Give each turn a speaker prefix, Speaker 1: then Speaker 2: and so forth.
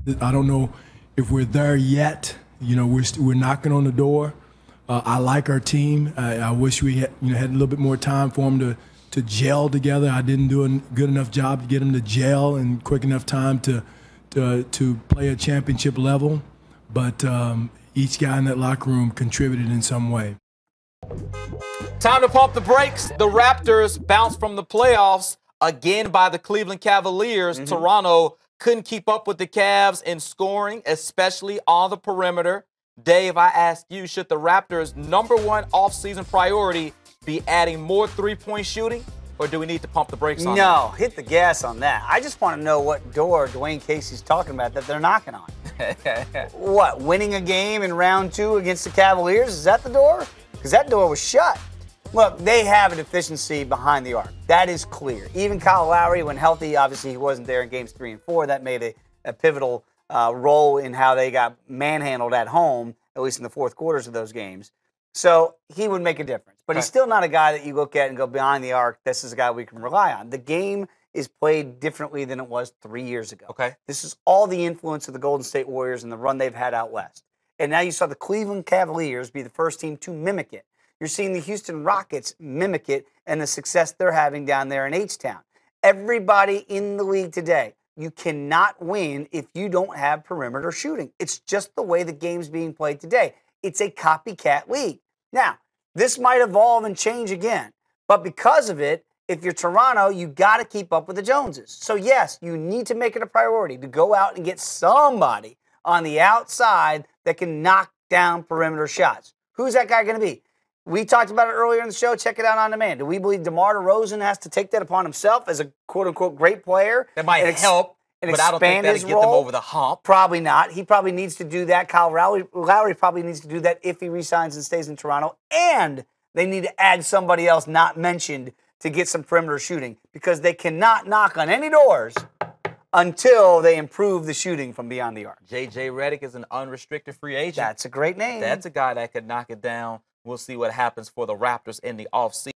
Speaker 1: I don't know if we're there yet. You know, we're knocking on the door. I like our team. I wish we had a little bit more time for them to gel together. I didn't do a good enough job to get them to gel in quick enough time to play a championship level. But each guy in that locker room contributed in some way.
Speaker 2: Time to pump the brakes. The Raptors bounced from the playoffs again by the Cleveland Cavaliers. Toronto couldn't keep up with the Cavs in scoring, especially on the perimeter. Dave, I ask you, should the Raptors' #1 offseason priority be adding more three-point shooting, or do we need to pump the brakes on that?
Speaker 3: No, hit the gas on that. I just want to know what door Dwayne Casey's talking about that they're knocking on. What, winning a game in round 2 against the Cavaliers? Is that the door? Because that door was shut. Look, they have a deficiency behind the arc. That is clear. Even Kyle Lowry, when healthy, obviously he wasn't there in games 3 and 4. That made a pivotal role in how they got manhandled at home, at least in the fourth quarters of those games. So he would make a difference. But he's still not a guy that you look at and go behind the arc, this is a guy we can rely on. The game is played differently than it was 3 years ago. This is all the influence of the Golden State Warriors and the run they've had out west. And now you saw the Cleveland Cavaliers be the first team to mimic it. You're seeing the Houston Rockets mimic it and the success they're having down there in H-Town. Everybody in the league today, you cannot win if you don't have perimeter shooting. It's just the way the game's being played today. It's a copycat league. Now, this might evolve and change again, but because of it, if you're Toronto, you got to keep up with the Joneses. So yes, you need to make it a priority to go out and get somebody on the outside that can knock down perimeter shots. Who's that guy going to be? We talked about it earlier in the show. Check it out on demand. Do we believe DeMar DeRozan has to take that upon himself as a quote-unquote great player?
Speaker 2: That might help, but I don't think that'll get them over the hump.
Speaker 3: Probably not. He probably needs to do that. Kyle Lowry probably needs to do that if he resigns and stays in Toronto. And they need to add somebody else not mentioned to get some perimeter shooting because they cannot knock on any doors until they improve the shooting from beyond the arc.
Speaker 2: J.J. Redick is an unrestricted free agent.
Speaker 3: That's a great name.
Speaker 2: That's a guy that could knock it down. We'll see what happens for the Raptors in the offseason.